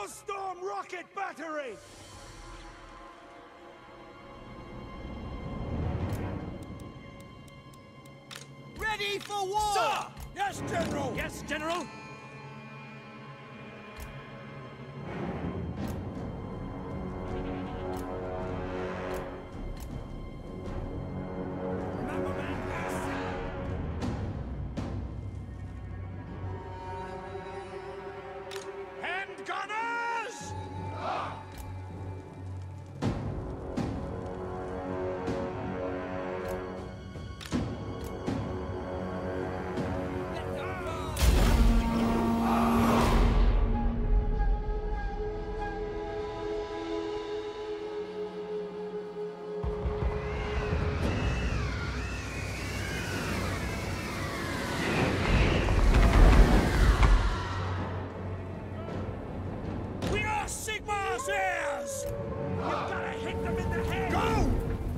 Helstorm rocket battery! Ready for war! Sir! Yes, General! Yes, General! Handgunners! Sigmar's heirs! You've got to hit them in the head! Go!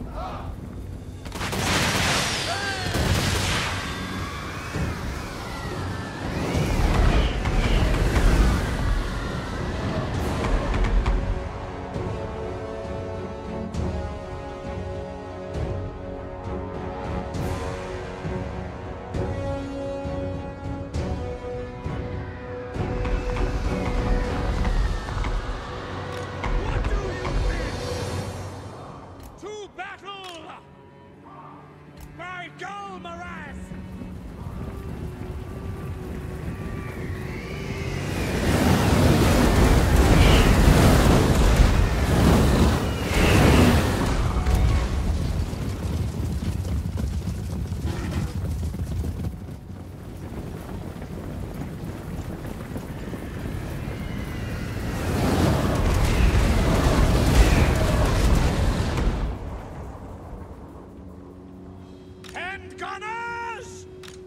Handgunners!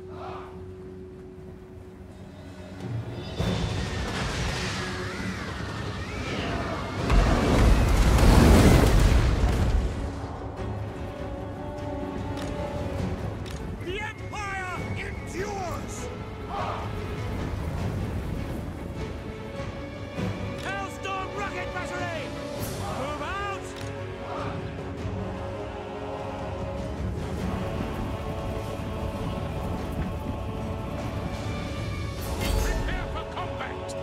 The Empire endures! Hellstorm rocket battery! Move out! Prepare for combat!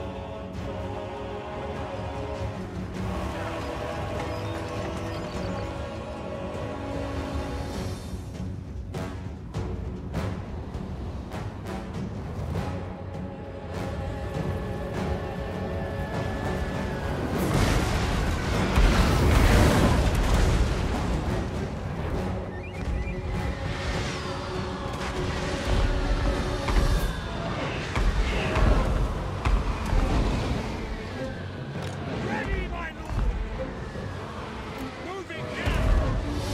Ready, my lord! Moving now!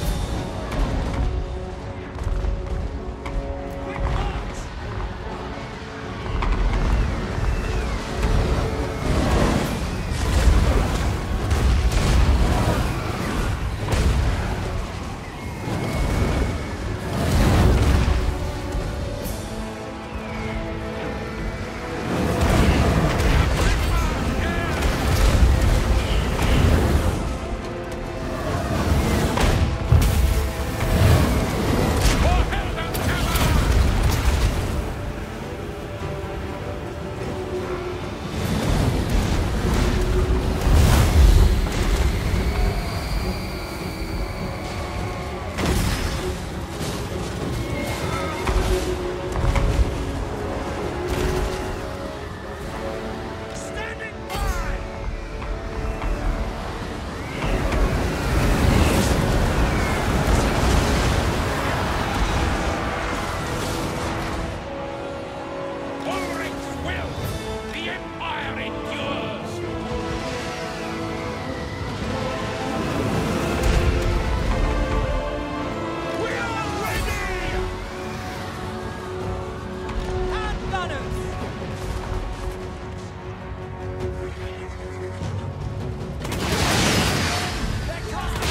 Quick march! Standing by! Ulrich's will! The Empire endures! We are ready! Handgunners! They're casting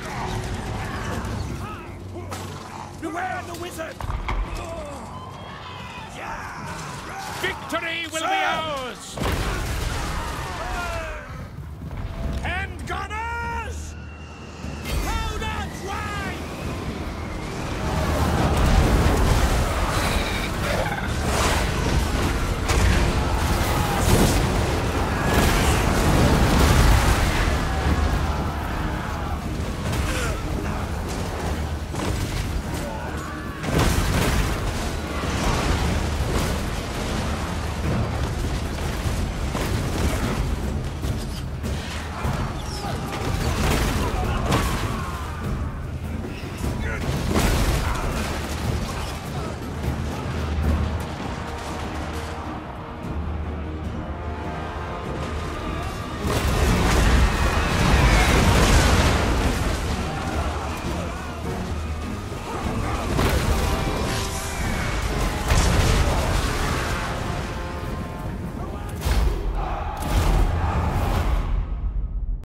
Beware the wizard! Victory will be ours!